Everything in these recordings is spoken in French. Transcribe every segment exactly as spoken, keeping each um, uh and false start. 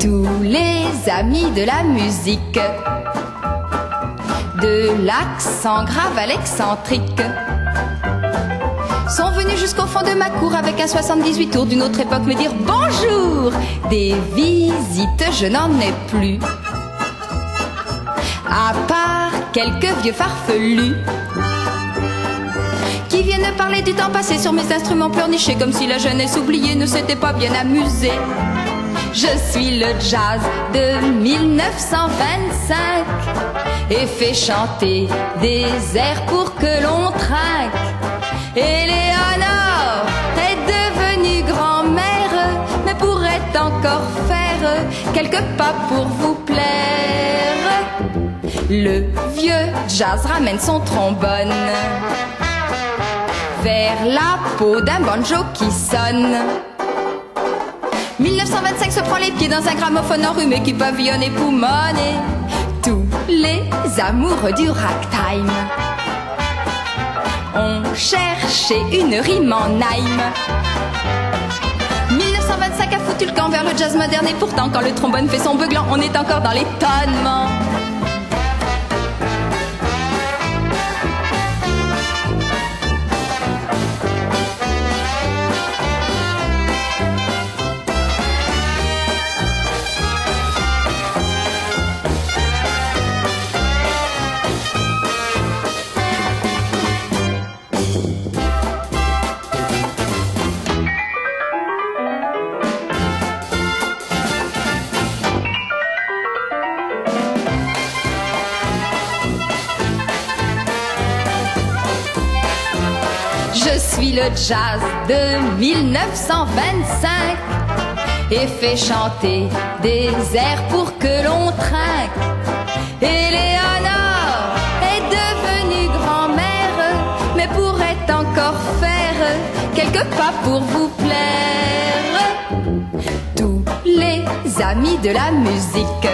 Tous les amis de la musique, de l'accent grave à l'excentrique, sont venus jusqu'au fond de ma cour avec un soixante-dix-huit tours d'une autre époque me dire bonjour. Des visites je n'en ai plus, à part quelques vieux farfelus qui viennent me parler du temps passé sur mes instruments pleurnichés, comme si la jeunesse oubliée ne s'était pas bien amusée. Je suis le jazz de mille neuf cent vingt-cinq et fais chanter des airs pour que l'on trinque. Éléonore est devenue grand-mère, mais pourrait encore faire quelques pas pour vous plaire. Le vieux jazz ramène son trombone vers la peau d'un banjo qui sonne. mille neuf cent vingt-cinq se prend les pieds dans un gramophone enrhumé qui pavillonne et poumonne. Et tous les amoureux du ragtime ont cherché une rime en Naïm. mille neuf cent vingt-cinq a foutu le camp vers le jazz moderne, et pourtant quand le trombone fait son beuglant, on est encore dans l'étonnement. Je suis le jazz de mille neuf cent vingt-cinq et fais chanter des airs pour que l'on trinque. Éléonore est devenue grand-mère, mais pourrait encore faire quelques pas pour vous plaire. Tous les amis de la musique,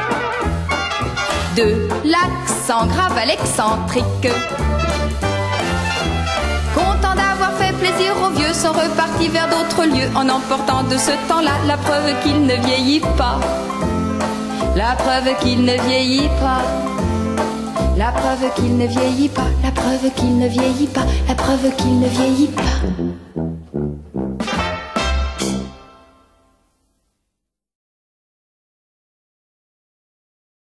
de l'accent grave à l'excentrique, contents d'avoir fait plaisir aux vieux, sont repartis vers d'autres lieux en emportant de ce temps-là la preuve qu'il ne vieillit pas. La preuve qu'il ne vieillit pas. La preuve qu'il ne vieillit pas. La preuve qu'il ne vieillit pas. La preuve qu'il ne vieillit pas.